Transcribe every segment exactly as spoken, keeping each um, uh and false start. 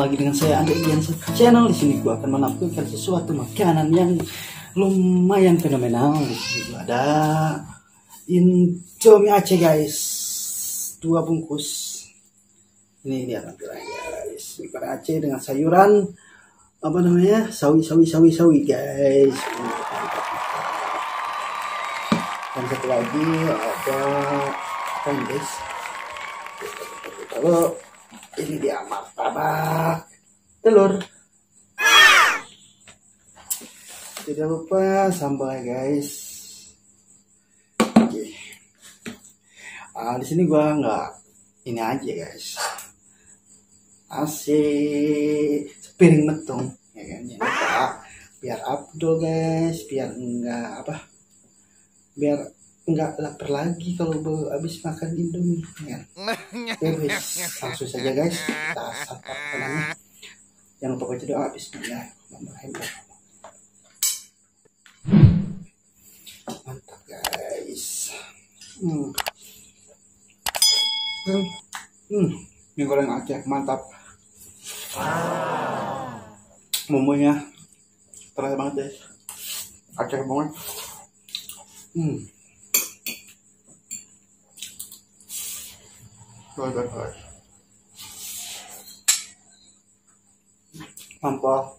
lagi dengan saya Andre Ian Channel. Di sini gua akan menampilkan sesuatu makanan yang lumayan fenomenal. Di sini gua ada Indomie Aceh guys, dua bungkus. Ini dia tampilannya guys, ikan Aceh dengan sayuran apa namanya sawi sawi sawi sawi guys. Dan satu lagi ada apa ini guys? Kalau ini dia martabak telur. Tidak lupa sambal guys. Oke. Ah, di sini gua nggak ini aja guys. Asik sepiring metong ya kan ya, biar Abdul guys, biar enggak apa biar enggak lapar lagi kalau habis makan Indomie ya. Oke, langsung saja guys kita santap makanannya. Jangan lupa baca doa bismillahirrahmanirrahim. Mantap guys. Hmm. Hmm. Hmm. Mie goreng Aceh mantap. Bumbunya terasa banget guys, Aceh banget. Hmm. Guys, guys. Mantap.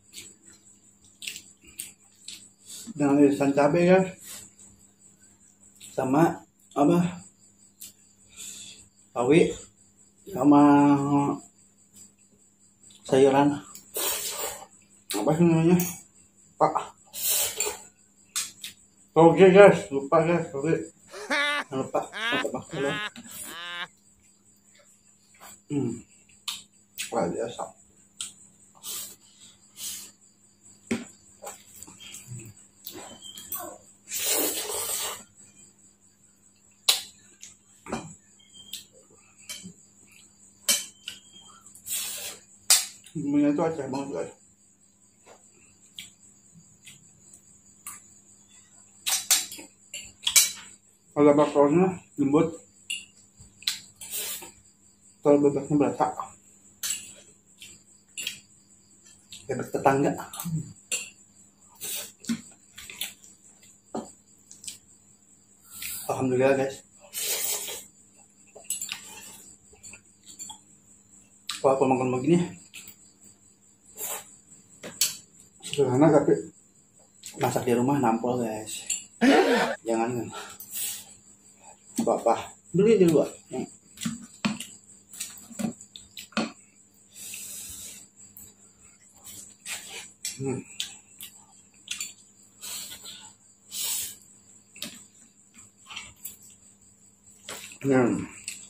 Dengan irisan cabai ya, sama apa? Sawi sama sayuran apa sih namanya pak oke guys, lupa guys, oke lupa lupa makan. Hmm luar biasa. Bumbunya itu Aceh banget guys. Ada bakalnya lembut, telur bebeknya berasa, bebek tetangga. Alhamdulillah guys. Kalau aku makan begini sederhana tapi masak di rumah nampol guys. Jangan apa-apa beli di luar. Hmm. Hmm.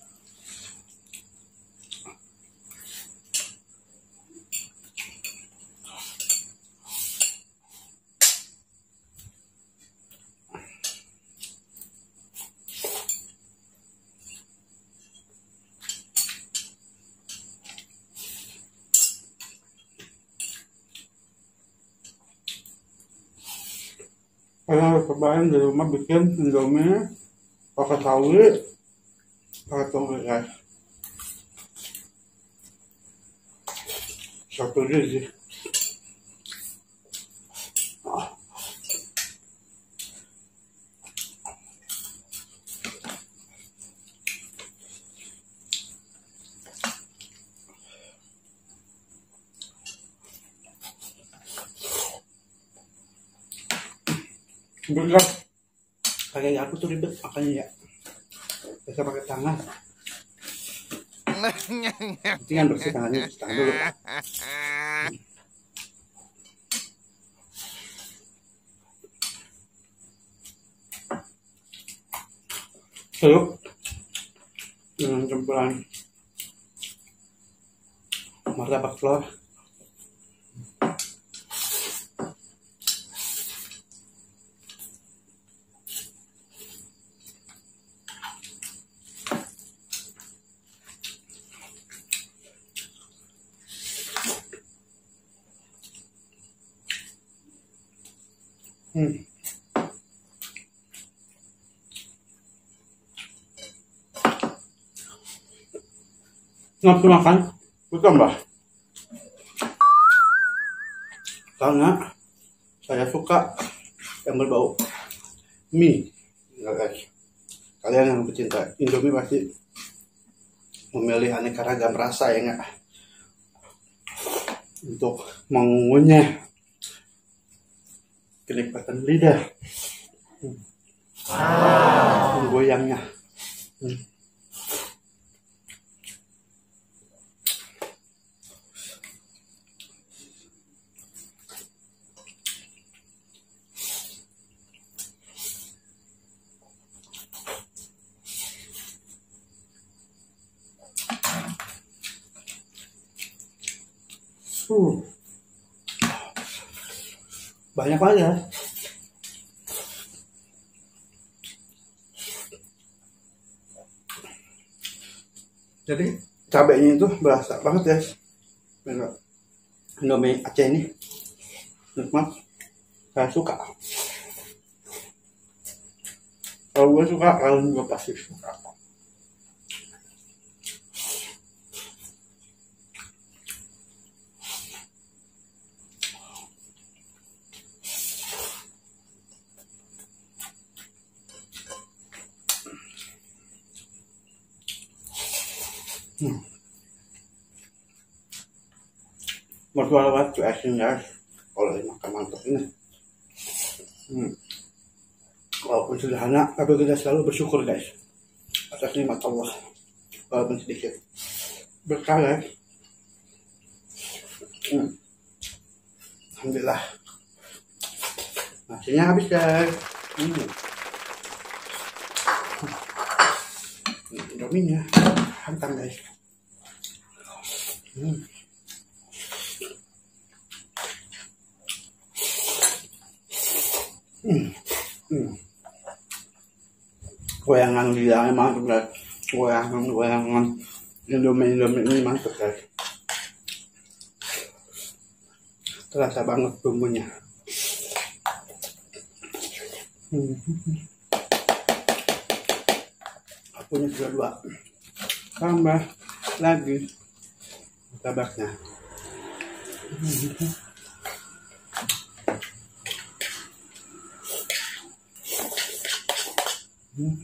Saya cobain di rumah bikin Indomie pakai sawi, pakai toge guys. Satu aja sih. Ah. Berat, kayak aku tuh ribet makanya ya, bisa pakai tangan. Tinggal bersih tangannya, bersih tangan dulu. Yuk, dengan campuran martabak telur. Hmm. Nafsu makan, bertambah. karena saya suka yang berbau mie. Nah, guys, kalian yang pecinta Indomie pasti memilih aneka ragam rasa ya nggak, untuk mengunyah kenikmatan lidah, wow. Menggoyangnya. hmm. Uh. Banyak banget ya. Jadi cabenya itu berasa banget guys. Indomie Aceh ini nikmat, saya suka. Kalau gue suka, kalian juga pasti suka. Hmm. Mertua lewat tuh asin guys, kalau dimakan mantap ini. Hmm. Walaupun sederhana, tapi kita selalu bersyukur guys atas nikmat Allah, walaupun sedikit berkah guys. Hmm. Alhamdulillah, nasinya habis guys. Hmm. Indominya hantam guys. Hmm. Hmm. Hmm. Goyangan lidahnya mantap guys. Goyangan goyangan Indomie Indomie ini mantap guys. Terasa banget bumbunya. Hmm. Punya sudah dua, tambah lagi tabaknya. Hmm.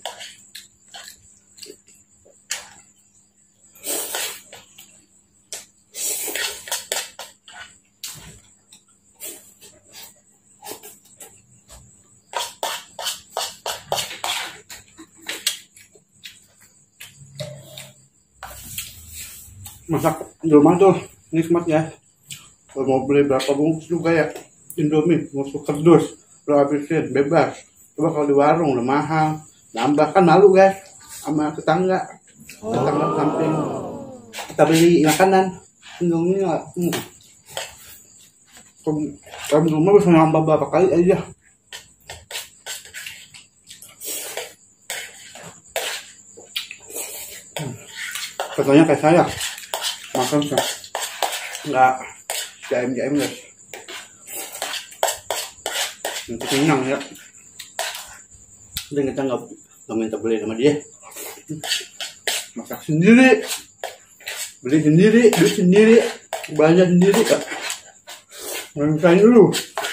Masak di rumah tuh nikmat ya. Kalau mau beli berapa bungkus juga ya Indomie, bungkus kerdus, lo habisin bebas. Coba kalau di warung udah mahal, nambah kan malu guys sama tetangga, tetangga samping kita beli makanan Indomie nggak. Hmm. Kalau di rumah bisa nambah berapa kali aja. Hmm. Contohnya kayak saya makan nggak jam jam guys, nanti kenyang ya. Dan kita nggak nggak minta beli sama dia, masak sendiri, beli sendiri, duit sendiri, belanja sendiri kak. Ngerasain dulu.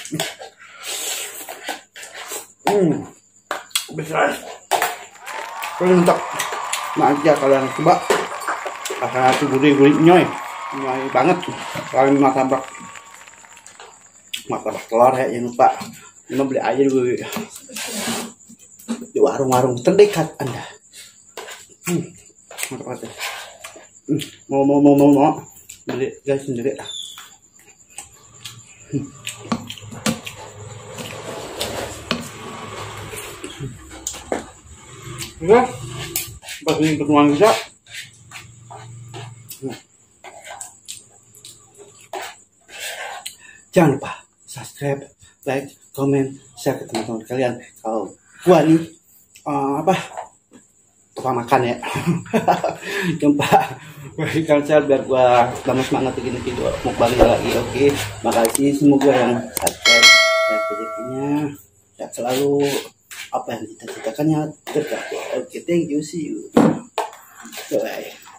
Hmm, besar. Kalian untuk aja kalian coba. Rasanya tuh gurih-gurih nyoy, nyoy banget. Kalian martabak, martabak telur ya, jangan lupa. Ini beli aja dulu di warung-warung terdekat Anda. Hmm, mantap banget. Hmm, mau mau mau mau mau beli guys sendiri lah. Hmm. Ya, pas ini pertemuan kita. Jangan lupa subscribe, like, comment, share ke teman-teman kalian. Kalau gua nih uh, apa tukang makan ya. Jumpa berikan share biar gua tambah semangat bikin video mukbang lagi. Oke, makasih semoga yang subscribe dan rezekinya ya selalu apa yang kita citakannya tercapai. Oke, thank you, see you, bye.